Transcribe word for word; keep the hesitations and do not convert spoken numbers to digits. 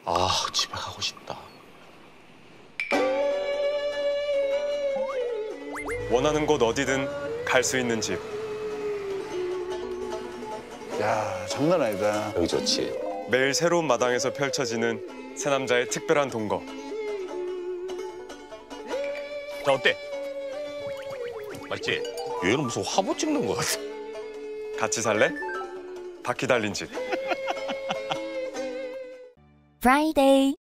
아, 집에 가고 싶다. 원하는 곳 어디든 갈 수 있는 집. 야, 장난 아니다. 여기 좋지. 매일 새로운 마당에서 펼쳐지는 새 남자의 특별한 동거. 자, 어때? 맞지? 얘는 무슨 화보 찍는 거 같아. 같이 살래? 바퀴 달린 집. Friday.